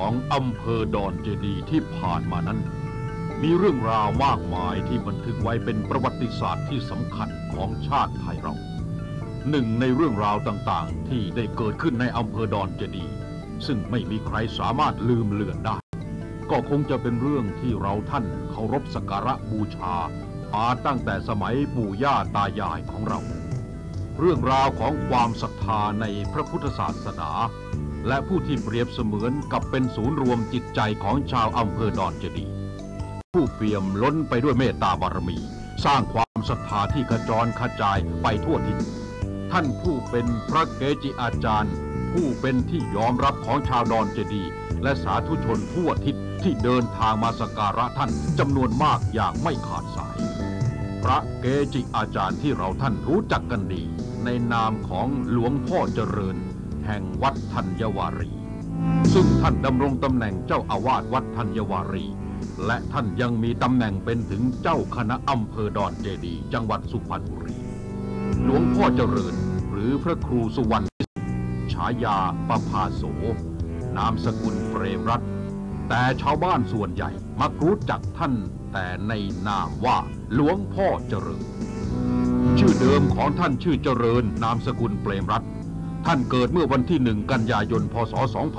ของอำเภอดอนเจดีย์ที่ผ่านมานั้นมีเรื่องราวมากมายที่บันทึกไว้เป็นประวัติศาสตร์ที่สำคัญของชาติไทยเราหนึ่งในเรื่องราวต่างๆที่ได้เกิดขึ้นในอำเภอดอนเจดีย์ซึ่งไม่มีใครสามารถลืมเลือนได้ก็คงจะเป็นเรื่องที่เราท่านเคารพสักการะบูชามาตั้งแต่สมัยปู่ย่าตายายของเราเรื่องราวของความศรัทธาในพระพุทธศาสนาและผู้ที่เปรียบเสมือนกับเป็นศูนย์รวมจิตใจของชาวอำเภอดอนเจดีย์ผู้เปี่ยมล้นไปด้วยเมตตาบารมีสร้างความศรัทธาที่กระจรกระจายไปทั่วทิศท่านผู้เป็นพระเกจิอาจารย์ผู้เป็นที่ยอมรับของชาวดอนเจดีย์และสาธุชนทั่วทิศที่เดินทางมาสักการะท่านจำนวนมากอย่างไม่ขาดสายพระเกจิอาจารย์ที่เราท่านรู้จักกันดีในนามของหลวงพ่อเจริญแห่งวัดธัญวารีซึ่งท่านดำรงตำแหน่งเจ้าอาวาสวัดธัญวารีและท่านยังมีตำแหน่งเป็นถึงเจ้าคณะอำเภอดอนเจดีย์จังหวัดสุพรรณบุรีหลวงพ่อเจริญหรือพระครูสุวรรณฉายาประภาโสนามสกุลเปรมรัตน์แต่ชาวบ้านส่วนใหญ่มักรู้จักท่านแต่ในนามว่าหลวงพ่อเจริญชื่อเดิมของท่านชื่อเจริญนามสกุลเปรมรัตน์ท่านเกิดเมื่อวันที่1 กันยายน พ.ศ.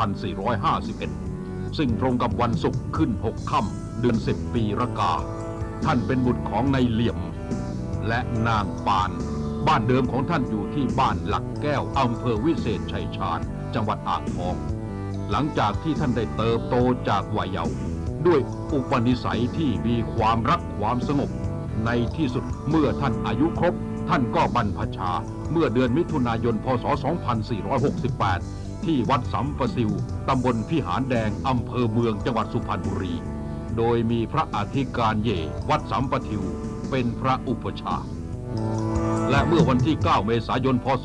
2451ซึ่งตรงกับวันศุกร์ขึ้น6 ค่ำเดือน10 ปีรากาท่านเป็นบุตรของนายเหลี่ยมและนางปานบ้านเดิมของท่านอยู่ที่บ้านหลักแก้วอำเภอวิเศษชัยชาญจังหวัดอ่างทองหลังจากที่ท่านได้เติบโตจากวัยเยาว์ด้วยอุปนิสัยที่มีความรักความสงบในที่สุดเมื่อท่านอายุครบท่านก็บรรพชาเมื่อเดือนมิถุนายน พ.ศ. 2468ที่วัดสำปะซิวตำบลพิหารแดงอำเภอเมืองจังหวัดสุพรรณบุรีโดยมีพระอธิการเย่วัดสำปะทิวเป็นพระอุปชาและเมื่อวันที่ 9 เมษายน พ.ศ.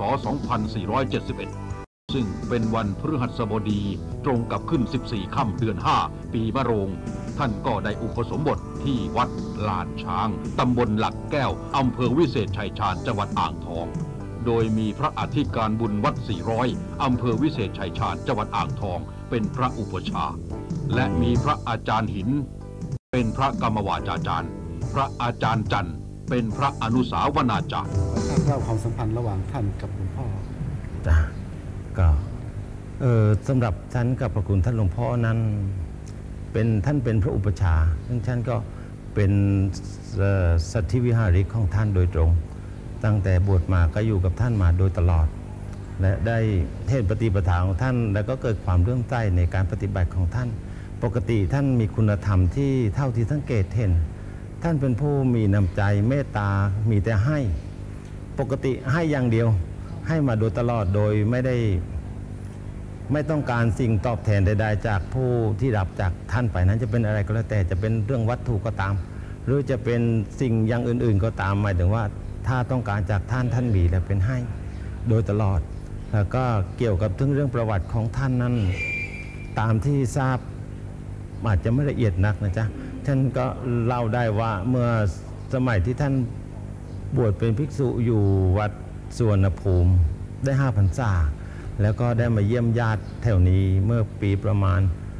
2471ซึ่งเป็นวันพฤหัสบดีตรงกับขึ้น14 ค่ำเดือน 5 ปีมะโรงท่านก็ได้อุปสมบทที่วัดลานช้างตำบลหลักแก้วอำเภอวิเศษชัยชาญจังหวัดอ่างทองโดยมีพระอธิการบุญวัด400อำเภอวิเศษชัยชาญจังหวัดอ่างทองเป็นพระอุปชาและมีพระอาจารย์หินเป็นพระกรรมวาจาจารย์พระอาจารย์จันทร์เป็นพระอนุสาวนาจารย์เล่าความสัมพันธ์ระหว่างท่านกับหลวงพ่อก็สำหรับท่านกับพระคุณท่านหลวงพ่อนั้นท่านเป็นพระอุปชาซึ่งท่านก็เป็นสัตถิวิหาริกของท่านโดยตรงตั้งแต่บวชมาก็อยู่กับท่านมาโดยตลอดและได้เห็นปฏิปทาของท่านแล้วก็เกิดความเลื่อมใสในการปฏิบัติของท่านปกติท่านมีคุณธรรมที่เท่าที่สังเกตเห็นท่านเป็นผู้มีน้ำใจเมตตามีแต่ให้ปกติให้อย่างเดียวให้มาโดยตลอดโดยไม่ต้องการสิ่งตอบแทนใดๆจากผู้ที่รับจากท่านไปนั้นจะเป็นอะไรก็แล้วแต่จะเป็นเรื่องวัตถุก็ตามหรือจะเป็นสิ่งอย่างอื่นๆก็ตามหมายถึงว่าถ้าต้องการจากท่านมีและเป็นให้โดยตลอดแล้วก็เกี่ยวกับเรื่องประวัติของท่านนั้นตามที่ทราบอาจจะไม่ละเอียดนักนะจ๊ะท่านก็เล่าได้ว่าเมื่อสมัยที่ท่านบวชเป็นภิกษุอยู่วัดสุวรรณภูมิได้5 พรรษาแล้วก็ได้มาเยี่ยมญาติแถวนี้เมื่อปีประมาณ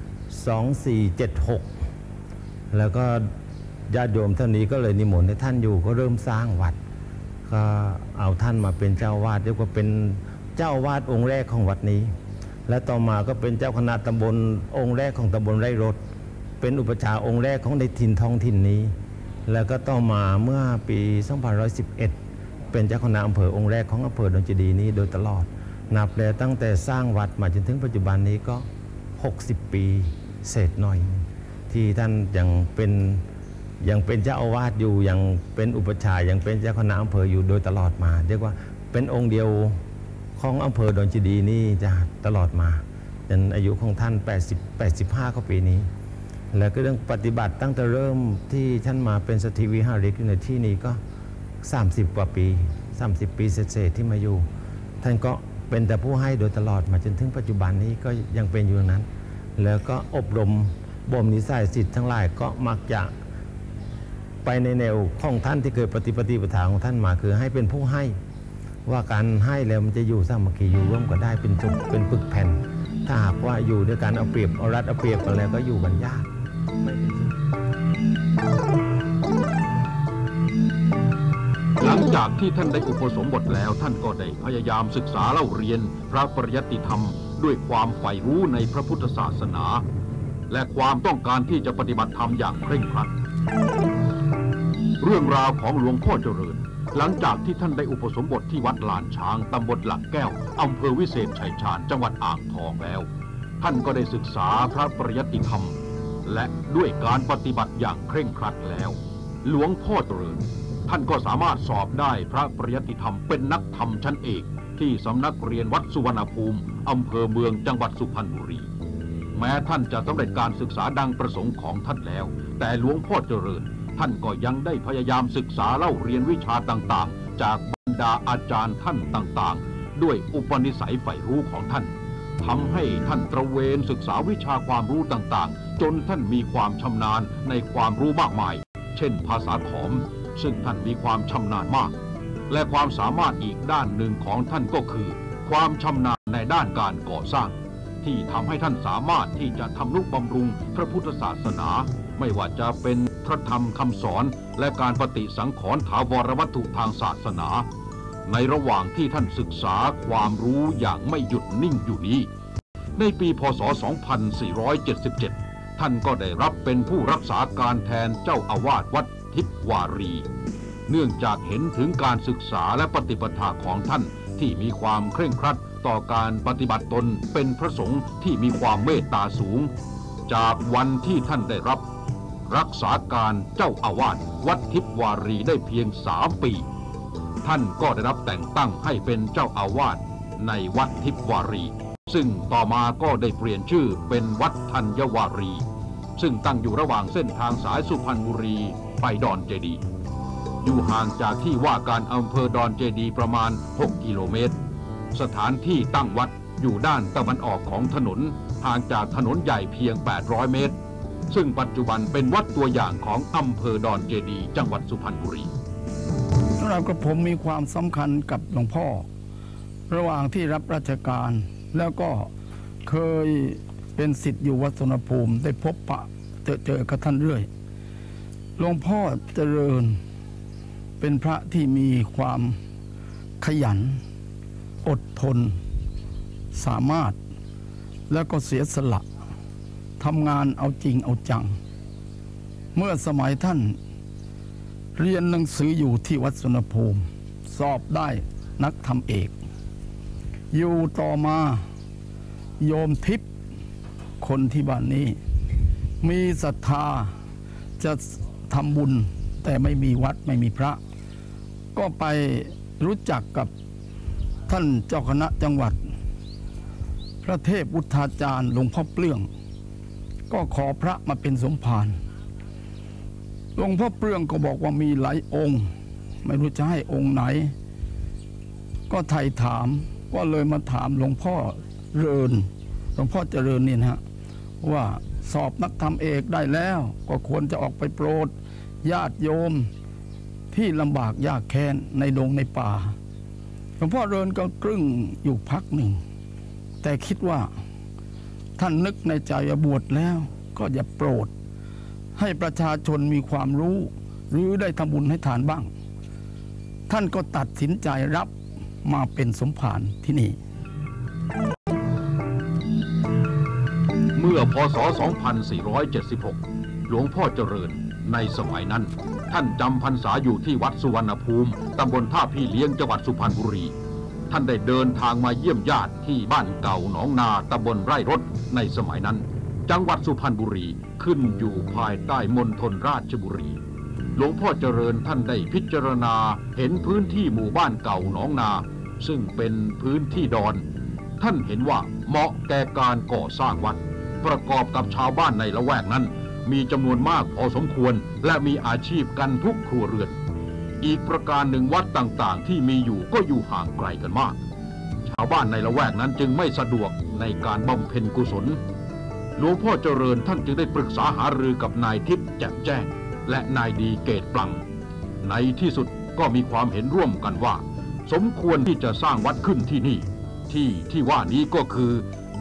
2476แล้วก็ญาติโยมเท่านี้ก็เลยนิมนต์ให้ท่านอยู่ก็เริ่มสร้างวัดก็เอาท่านมาเป็นเจ้าวาดเรียกว่าเป็นเจ้าวาดองค์แรกของวัดนี้และต่อมาก็เป็นเจ้าคณะตำบลองค์แรกของตำบลไร่รถเป็นอุปชาองค์แรกของในถิ่นท้องถิ่นนี้แล้วก็ต่อมาเมื่อปี2511เป็นเจ้าคณะอำเภอองค์แรกของอำเภอดอนเจดีย์นี้โดยตลอดนับแล้วตั้งแต่สร้างวัดมาจนถึงปัจจุบันนี้ก็60 ปีเศษหน่อยที่ท่านยังเป็นเจ้าอาวาสอยู่ยังเป็นอุปชายังเป็นเจ้าคณะอำเภออยู่โดยตลอดมาเรียกว่าเป็นองค์เดียวของอำเภอดอนเจดีย์นี่จะตลอดมาจนอายุของท่าน85กว่าปีนี้แล้วก็เรื่องปฏิบัติตั้งแต่เริ่มที่ท่านมาเป็นสัตถิวิหาริกในที่นี้ก็30 กว่าปี30 ปีเศษที่มาอยู่ท่านก็เป็นแต่ผู้ให้โดยตลอดมาจนถึงปัจจุบันนี้ก็ยังเป็นอยู่นั้นแล้วก็อบรมบ่มนิสัยศิษย์ทั้งหลายก็มักจะไปในแนวของท่านที่เคยปฏิปทาของท่านมาคือให้เป็นผู้ให้ว่าการให้แล้วมันจะอยู่สามัคคีอยู่ร่วมกันได้เป็นจุกเป็นปึกแผ่นถ้าหากว่าอยู่ด้วยกันเอาเปรียบเอารัดเอาเปรียบกันแล้วก็อยู่กันยากไม่เป็นสุขหลังจากที่ท่านได้อุปสมบทแล้วท่านก็ได้พยายามศึกษาเล่าเรียนพระปริยัติธรรมด้วยความใฝ่รู้ในพระพุทธศาสนาและความต้องการที่จะปฏิบัติธรรมอย่างเคร่งครัดเรื่องราวของหลวงพ่อเจริญหลังจากที่ท่านได้อุปสมบทที่วัดลานช้างตำบลหลักแก้วอำเภอวิเศษชัยชาญจังหวัดอ่างทองแล้วท่านก็ได้ศึกษาพระปริยัติธรรมและด้วยการปฏิบัติอย่างเคร่งครัดแล้วหลวงพ่อเจริญท่านก็สามารถสอบได้พระปริยัติธรรมเป็นนักธรรมชั้นเอกที่สำนักเรียนวัดสุวรรณภูมิอำเภอเมืองจังหวัดสุพรรณบุรีแม้ท่านจะสำเร็จการศึกษาดังประสงค์ของท่านแล้วแต่หลวงพ่อเจริญท่านก็ยังได้พยายามศึกษาเล่าเรียนวิชาต่างๆจากบรรดาอาจารย์ท่านต่างๆด้วยอุปนิสัยใฝ่รู้ของท่านทำให้ท่านตระเวนศึกษาวิชาความรู้ต่างๆจนท่านมีความชำนาญในความรู้มากมายเช่นภาษาขอมซึ่งท่านมีความชำนาญมากและความสามารถอีกด้านหนึ่งของท่านก็คือความชำนาญในด้านการก่อสร้างที่ทำให้ท่านสามารถที่จะทำนุบำรุงพระพุทธศาสนาไม่ว่าจะเป็นพระธรรมคำสอนและการปฏิสังขรณ์ถาวรวัตถุทางศาสนาในระหว่างที่ท่านศึกษาความรู้อย่างไม่หยุดนิ่งอยู่นี้ในปีพ.ศ. 2477ท่านก็ได้รับเป็นผู้รักษาการแทนเจ้าอาวาสวัดทิพวารีเนื่องจากเห็นถึงการศึกษาและปฏิปทาของท่านที่มีความเคร่งครัดต่อการปฏิบัติตนเป็นพระสงฆ์ที่มีความเมตตาสูงจากวันที่ท่านได้รับรักษาการเจ้าอาวาสวัดทิพวารีได้เพียง3 ปีท่านก็ได้รับแต่งตั้งให้เป็นเจ้าอาวาสในวัดทิพวารีซึ่งต่อมาก็ได้เปลี่ยนชื่อเป็นวัดธัญวารีซึ่งตั้งอยู่ระหว่างเส้นทางสายสุพรรณบุรีไปดอนเจดีย์อยู่ห่างจากที่ว่าการอำเภอดอนเจดีย์ประมาณ6 กิโลเมตรสถานที่ตั้งวัดอยู่ด้านตะวันออกของถนนห่างจากถนนใหญ่เพียง800 เมตรซึ่งปัจจุบันเป็นวัดตัวอย่างของอำเภอดอนเจดีย์จังหวัดสุพรรณบุรีสำหรับกับผมมีความสำคัญกับหลวงพ่อระหว่างที่รับราชการแล้วก็เคยเป็นศิษย์อยู่วัดสุวรรณภูมิได้พบปะเจอกับท่านเรื่อยหลวงพ่อเจริญเป็นพระที่มีความขยันอดทนสามารถแล้วก็เสียสละทำงานเอาจริงเอาจังเมื่อสมัยท่านเรียนหนังสืออยู่ที่วัดสุวรรณภูมิสอบได้นักธรรมเอกอยู่ต่อมาโยมทิพย์คนที่บ้านนี้มีศรัทธาจะทำบุญแต่ไม่มีวัดไม่มีพระก็ไปรู้จักกับท่านเจ้าคณะจังหวัดพระเทพวุฒาจารย์หลวงพ่อเปลื้องก็ขอพระมาเป็นสมภารหลวงพ่อเปลื้องก็บอกว่ามีหลายองค์ไม่รู้จะให้องค์ไหนก็ไถ่ถามก็เลยมาถามหลวงพ่อเริญหลวงพ่อเจริญนี่นะฮะว่าสอบนักธรรมเอกได้แล้วก็ควรจะออกไปโปรดญาติโยมที่ลำบากยากแค้นในดงในป่าหลวงพ่อเริญก็กรึ้งอยู่พักหนึ่งแต่คิดว่าท่านนึกในใจบวชแล้วก็อย่าโปรดให้ประชาชนมีความรู้หรือได้ทำบุญให้ทานบ้างท่านก็ตัดสินใจรับมาเป็นสมภารที่นี่เมื่อพ.ศ. 2476หลวงพ่อเจริญในสมัยนั้นท่านจำพรรษาอยู่ที่วัดสุวรรณภูมิตำบลท่าพี่เลี้ยงจังหวัดสุพรรณบุรีท่านได้เดินทางมาเยี่ยมญาติที่บ้านเก่าหนองนาตำบลไร่รถในสมัยนั้นจังหวัดสุพรรณบุรีขึ้นอยู่ภายใต้มณฑลราชบุรีหลวงพ่อเจริญท่านได้พิจารณาเห็นพื้นที่หมู่บ้านเก่าหนองนาซึ่งเป็นพื้นที่ดอนท่านเห็นว่าเหมาะแก่การก่อสร้างวัดประกอบกับชาวบ้านในละแวกนั้นมีจำนวนมากพอสมควรและมีอาชีพกันทุกครัวเรือนอีกประการหนึ่งวัดต่างๆที่มีอยู่ก็อยู่ห่างไกลกันมากชาวบ้านในละแวกนั้นจึงไม่สะดวกในการบำเพ็ญกุศลหลวงพ่อเจริญท่านจึงได้ปรึกษาหารือกับนายทิพย์แจ่มแจ้งและนายดีเกตปลังในที่สุดก็มีความเห็นร่วมกันว่าสมควรที่จะสร้างวัดขึ้นที่นี่ที่ว่านี้ก็คือ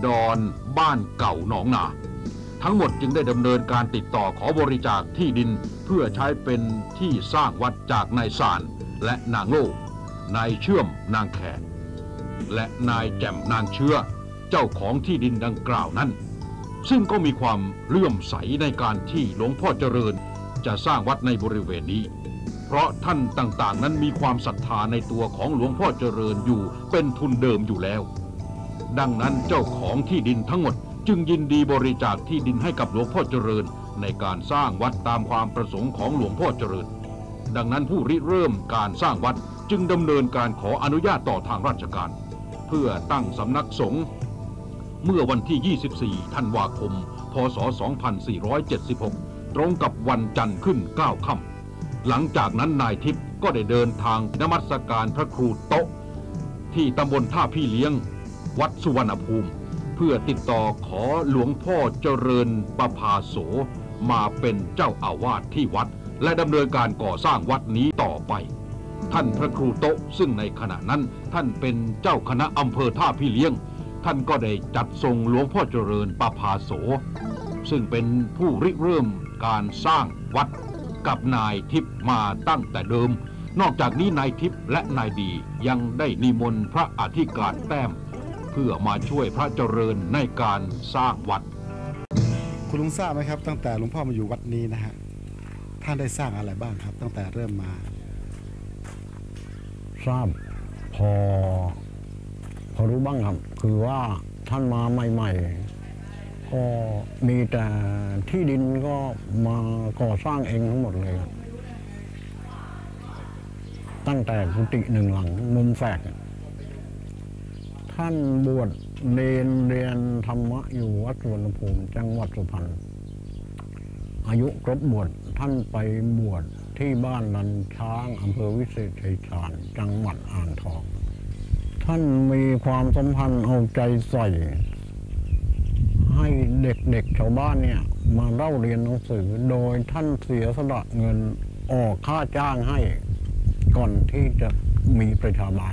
ดอนบ้านเก่าหนองนาทั้งหมดจึงได้ดำเนินการติดต่อขอบริจาคที่ดินเพื่อใช้เป็นที่สร้างวัดจากนายสานและนางโลนายเชื่อมนางแขกและนายแจ่มนางเชื้อเจ้าของที่ดินดังกล่าวนั้นซึ่งก็มีความเลื่อมใสในการที่หลวงพ่อเจริญจะสร้างวัดในบริเวณนี้เพราะท่านต่างๆนั้นมีความศรัทธาในตัวของหลวงพ่อเจริญอยู่เป็นทุนเดิมอยู่แล้วดังนั้นเจ้าของที่ดินทั้งหมดจึงยินดีบริจาคที่ดินให้กับหลวงพ่อเจริญในการสร้างวัดตามความประสงค์ของหลวงพ่อเจริญดังนั้นผู้ริเริ่มการสร้างวัดจึงดำเนินการขออนุญาตต่อทางราชการเพื่อตั้งสำนักสงฆ์เมื่อวันที่ 24 ธันวาคม พ.ศ. 2476 ตรงกับวันจันทร์ขึ้น 9 ค่ำหลังจากนั้นนายทิพย์ก็ได้เดินทางนมัสการพระครูโต๊ะที่ตำบลท่าพี่เลี้ยงวัดสุวรรณภูมิเพื่อติดต่อขอหลวงพ่อเจริญประภาโสมาเป็นเจ้าอาวาสที่วัดและดำเนินการก่อสร้างวัดนี้ต่อไปท่านพระครูโต๊ะซึ่งในขณะนั้นท่านเป็นเจ้าคณะอำเภอท่าพี่เลี้ยงท่านก็ได้จัดส่งหลวงพ่อเจริญประภาโสซึ่งเป็นผู้ริเริ่มการสร้างวัดกับนายทิพย์มาตั้งแต่เดิมนอกจากนี้นายทิพย์และนายดียังได้นิมนต์พระอธิการแต้มเพื่อมาช่วยพระเจริญในการสร้างวัดคุณลุงทราบไหมครับตั้งแต่หลวงพ่อมาอยู่วัดนี้นะฮะท่านได้สร้างอะไรบ้างครับตั้งแต่เริ่มมาทราบพอรู้บ้างครับคือว่าท่านมาใหม่ๆก็มีแต่ที่ดินก็มาก่อสร้างเองทั้งหมดเลยครับตั้งแต่กุฏิหนึ่งหลังมุมแฝกท่านบวชเรียนธรรมะอยู่วัดสุวรรณภูมิจังหวัดสุพรรณอายุครบบวชท่านไปบวชที่บ้านลันช้างอำเภอวิเศษชัยชาญจังหวัดอ่างทองท่านมีความสัมพันธ์เอาใจใส่ให้เด็กๆชาวบ้านเนี่ยมาเล่าเรียนหนังสือโดยท่านเสียสละเงินออกค่าจ้างให้ก่อนที่จะมีประชาบาล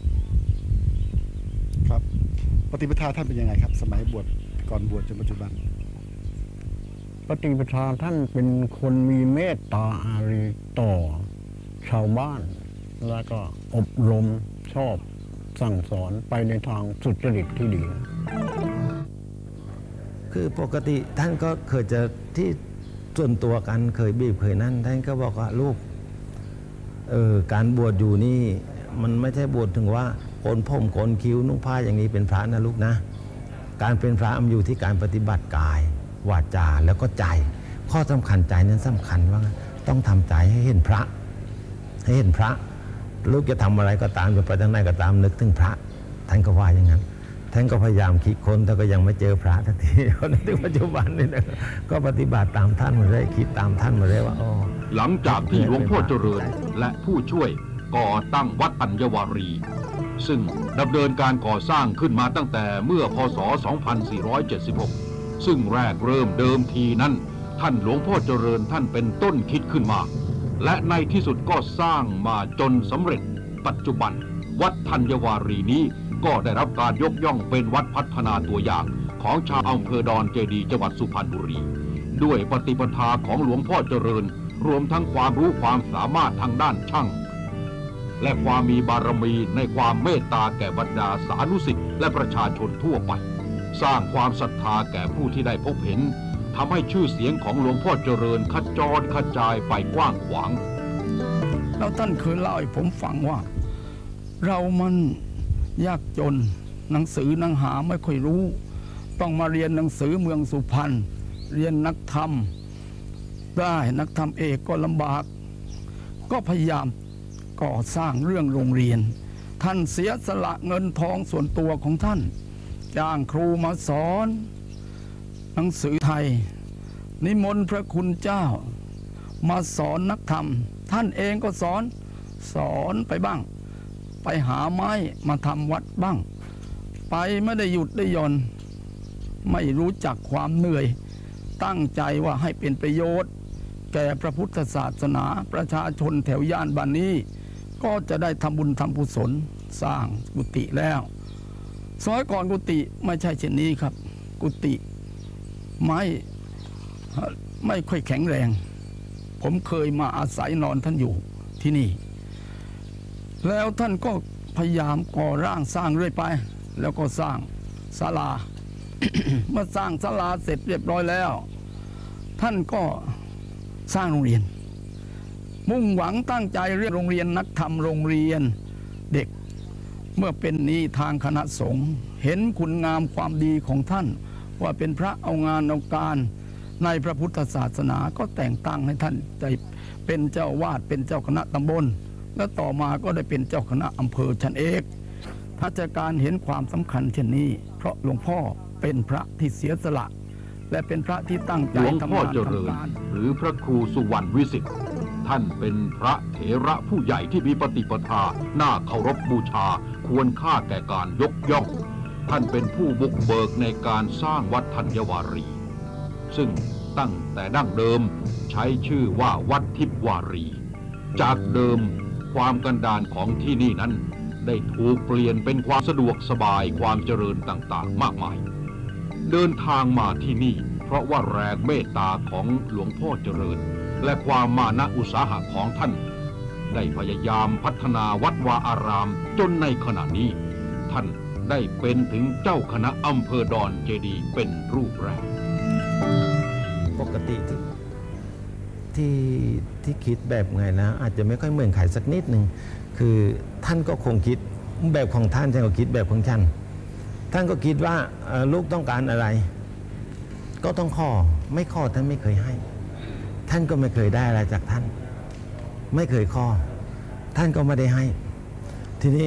ครับปฏิปทาท่านเป็นยังไงครับสมัยบวชก่อนบวชจนปัจจุบันปฏิปทาท่านเป็นคนมีเมตตาอารีต่อชาวบ้านแล้วก็อบรมชอบสั่งสอนไปในทางสุจริตที่ดีคือปกติท่านก็เคยจะที่ส่วนตัวกันเคยบีบเคยนั่นท่านก็บอกว่าลูกการบวชอยู่นี่มันไม่ใช่บวชถึงว่าโกนผมโกนคิ้วนุ่งผ้าอย่างนี้เป็นพระนะลูกนะการเป็นพระมันอยู่ที่การปฏิบัติกายวาจาแล้วก็ใจข้อสำคัญใจนั้นสำคัญว่าต้องทำใจให้เห็นพระลูกจะทำอะไรก็ตามจะไปทางไหนก็ตามนึกถึงพระท่านก็ว่าอย่างนั้นท่านก็พยายามคิดค้นแต่ก็ยังไม่เจอพระทันทีในปัจจุบันนี่นะก็ปฏิบัติตามท่านมาเรื่อยคิดตามท่านมาเรื่อยว่าหลังจากที่หลวงพ่อเจริญและผู้ช่วยก่อตั้งวัดอัญวารีซึ่งดำเนินการก่อสร้างขึ้นมาตั้งแต่เมื่อพ.ศ. 2476ซึ่งแรกเริ่มเดิมทีนั้นท่านหลวงพ่อเจริญท่านเป็นต้นคิดขึ้นมาและในที่สุดก็สร้างมาจนสำเร็จปัจจุบันวัดธัญวารีนี้ก็ได้รับการยกย่องเป็นวัดพัฒนาตัวอย่างของชาวอำเภอดอนเจดีจังหวัดสุพรรณบุรีด้วยปฏิปทาของหลวงพ่อเจริญรวมทั้งความรู้ความสามารถทางด้านช่างและความมีบารมีในความเมตตาแก่บรรดาสาธุสิษย์และประชาชนทั่วไปสร้างความศรัทธาแก่ผู้ที่ได้พบเห็นทำให้ชื่อเสียงของหลวงพ่อเจริญขจายไปกว้างขวางแล้วท่านเคยเล่าให้ผมฟังว่าเรามันยากจนหนังสือหนังหาไม่ค่อยรู้ต้องมาเรียนหนังสือเมืองสุพรรณเรียนนักธรรมได้นักธรรมเอกก็ลำบากก็พยายามก่อสร้างเรื่องโรงเรียนท่านเสียสละเงินทองส่วนตัวของท่านจ้างครูมาสอนหนังสือไทยนิมนต์พระคุณเจ้ามาสอนนักธรรมท่านเองก็สอนไปบ้างไปหาไม้มาทำวัดบ้างไปไม่ได้หยุดได้หย่อนไม่รู้จักความเหนื่อยตั้งใจว่าให้เป็นประโยชน์แก่พระพุทธศาสนาประชาชนแถวย่านบ้านนี้ก็จะได้ทำบุญทำกุศลสร้างกุฏิแล้วสมัยก่อนกุฏิไม่ใช่เช่นนี้ครับ กุฏิไม่ค่อยแข็งแรง ผมเคยมาอาศัยนอนท่านอยู่ที่นี่ แล้วท่านก็พยายามก่อร่างสร้างเรื่อยไป แล้วก็สร้างศาลา เมื่อสร้างศาลาเสร็จเรียบร้อยแล้ว ท่านก็สร้างโรงเรียน มุ่งหวังตั้งใจเรียกโรงเรียนนักธรรมโรงเรียนเด็ก เมื่อเป็นนี้ทางคณะสงฆ์เห็นคุณงามความดีของท่านว่าเป็นพระเอางานเอาการในพระพุทธศาสนาก็แต่งตั้งให้ท่านได้เป็นเจ้าวาดเป็นเจ้าคณะตำบลและต่อมาก็ได้เป็นเจ้าคณะอำเภอชั้นเอกราชการเห็นความสำคัญเช่นนี้เพราะหลวงพ่อเป็นพระที่เสียสละและเป็นพระที่ตั้งใจหลวงพ่องทำานเจริญทำการหรือพระครูสุวรรณวิสิทธิ์ท่านเป็นพระเถระผู้ใหญ่ที่มีปฏิปทาน่าเคารพบูชาควรค่าแก่การยกย่องท่านเป็นผู้บุกเบิกในการสร้างวัดธัญวารีซึ่งตั้งแต่ดั้งเดิมใช้ชื่อว่าวัดทิพวารีจากเดิมความกันดารของที่นี่นั้นได้ถูกเปลี่ยนเป็นความสะดวกสบายความเจริญต่างๆมากมายเดินทางมาที่นี่เพราะว่าแรงเมตตาของหลวงพ่อเจริญและความมานะอุตสาหะของท่านได้พยายามพัฒนาวัดวาอารามจนในขณะนี้ท่านได้เป็นถึงเจ้าคณะอำเภอดอนเจดีย์เป็นรูปแรกปกติที่คิดแบบไงนะอาจจะไม่ค่อยเหมือนใครสักนิดหนึ่งคือท่านก็คงคิดแบบของท่านฉันก็คิดแบบของฉันท่านก็คิดว่าลูกต้องการอะไรก็ต้องขอไม่ขอท่านไม่เคยให้ท่านก็ไม่เคยได้อะไรจากท่านไม่เคยขอท่านก็ไม่ได้ให้ทีนี้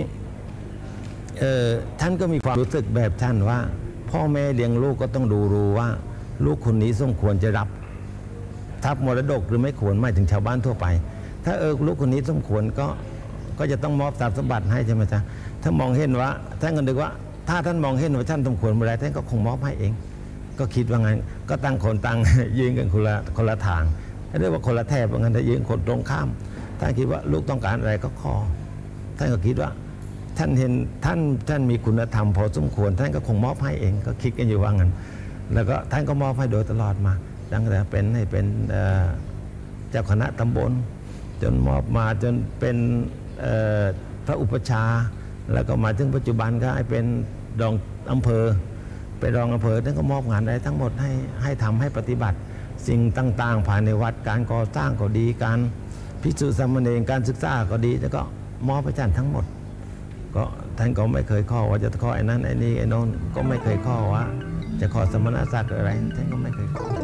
ท่านก็มีความรู้สึกแบบท่านว่าพ่อแม่เลี้ยงลูกก็ต้องดูรู้ว่าลูกคนนี้สมควรจะรับทรัพย์มรดกหรือไม่ควรหมายถึงชาวบ้านทั่วไปถ้าลูกคนนี้สมควรก็จะต้องมอบทรัพย์สมบัติให้ใช่ไหมจ๊ะถ้ามองเห็นว่าท่านก็นึกว่าถ้าท่านมองเห็นว่าท่านสมควรเมื่อไรท่านก็คงมอบให้เองก็คิดว่างั้นก็ตั้งคนตั้งยืนกันคนละทางเรียกว่าคนละแถบว่างั้นถ้ายืนคนตรงข้ามท่านคิดว่าลูกต้องการอะไรก็ขอท่านก็คิดว่าท่านเห็นท่านมีคุณธรรมพอสมควรท่านก็คงมอบให้เองก็คิดกันอยู่ว่างั้นแล้วก็ท่านก็มอบให้โดยตลอดมาตั้งแต่เป็นเจ้าคณะตำบลจนมอบมาจนเป็นพระอุปชาแล้วก็มาถึงปัจจุบันก็ให้เป็นรองอำเภอเป็นรองอำเภอท่านก็มอบงานอะไรทั้งหมดให้ทำให้ปฏิบัติสิ่งต่างๆภายในวัดการก่อสร้างก็ดีการภิกษุสามเณรการศึกษาก็ดีแล้วก็มอบให้ท่านทั้งหมดก็ท่านก็ไม่เคยข้อว่าจะข้อไอ้นั้นไอ้นี่ไอ้โน้นก็ไม่เคยข้อว่าจะขอสมณศักดิ์อะไรท่านก็ไม่เคยขอ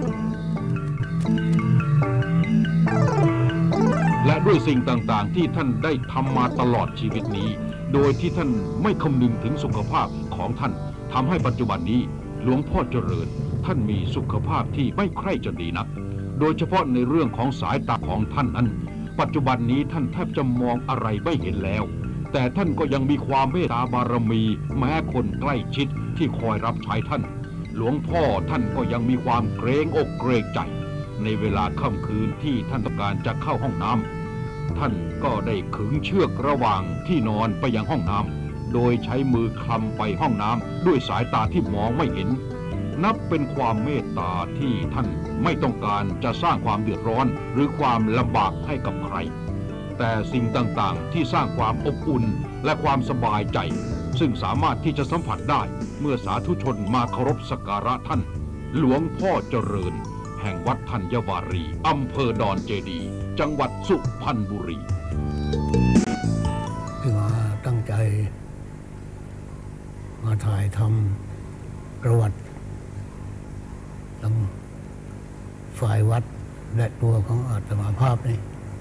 และด้วยสิ่งต่างๆที่ท่านได้ทำมาตลอดชีวิตนี้โดยที่ท่านไม่คำนึงถึงสุขภาพของท่านทำให้ปัจจุบันนี้หลวงพ่อเจริญท่านมีสุขภาพที่ไม่ใคร่จะดีนักโดยเฉพาะในเรื่องของสายตาของท่านนั้นปัจจุบันนี้ท่านแทบจะมองอะไรไม่เห็นแล้วแต่ท่านก็ยังมีความเมตตาบารมีแม้คนใกล้ชิดที่คอยรับใช้ท่านหลวงพ่อท่านก็ยังมีความเกรงอกเกรงใจในเวลาค่ำคืนที่ท่านต้องการจะเข้าห้องน้ำท่านก็ได้ขึงเชือกระหว่างที่นอนไปยังห้องน้ำโดยใช้มือคลำไปห้องน้ำด้วยสายตาที่มองไม่เห็นนับเป็นความเมตตาที่ท่านไม่ต้องการจะสร้างความเดือดร้อนหรือความลำบากให้กับใครแต่สิ่งต่างๆที่สร้างความอบอุ่นและความสบายใจซึ่งสามารถที่จะสัมผัสได้เมื่อสาธุชนมาเคารพสักการะท่านหลวงพ่อเจริญแห่งวัดธัญวารีอำเภอดอนเจดีย์จังหวัดสุพรรณบุรีที่มาตั้งใจมาถ่ายทำประวัติทั้งฝ่ายวัดและตัวของอาตมาภาพนี่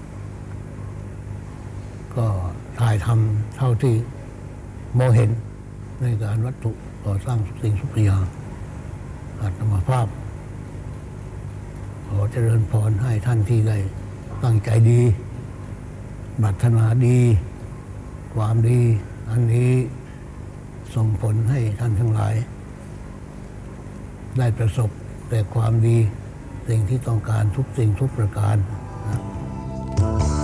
ก็ถ่ายทำเท่าที่มองเห็นในการวัตถุก่อสร้างสิ่งทุกอย่างอาตมาภาพขอเจริญพรให้ท่านที่ได้ตั้งใจดีปรารถนาดีความดีอันนี้ส่งผลให้ท่านทั้งหลายได้ประสบแต่ความดีสิ่งที่ต้องการทุกสิ่งทุกประการนะ